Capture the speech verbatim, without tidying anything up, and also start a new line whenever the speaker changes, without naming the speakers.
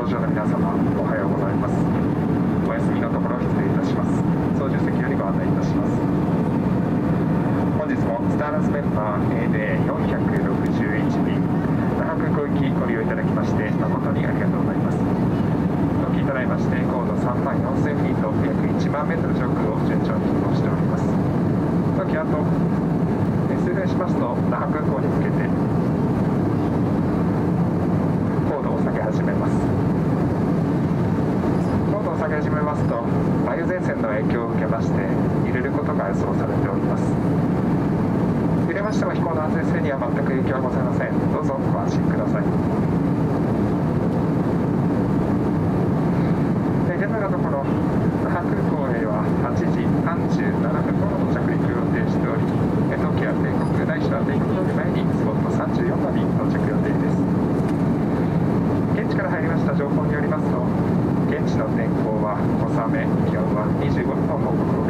乗の皆様、おはようございます。お休みのところ失礼いたします。操縦席よりご案内いたします。本日もスターラスメンバー エーディーよんひゃくろくじゅういち 便那覇空港行きご利用いただきまして誠にありがとうございます。お聞きいただきまして高度さんまんよんせんフィート約いちまんメートル上空を順調に飛行しております。時あと数分しますと那覇空港に向けて高度を下げ始めます。高度を下げ始めますと梅雨前線の影響を受けまして揺れることが予想されております。揺れましても飛行の安全性には全く影響はございません。どうぞご安心ください。現在のところ那覇空港へははちじさんじゅうななふん頃の着陸予定しており、東京や帝国来週は帝国より前にスポットさんじゅうよんばん便到着予定です。現地から入りました情報によりますと、現地の天候は小雨、気温はにじゅうごどの報告を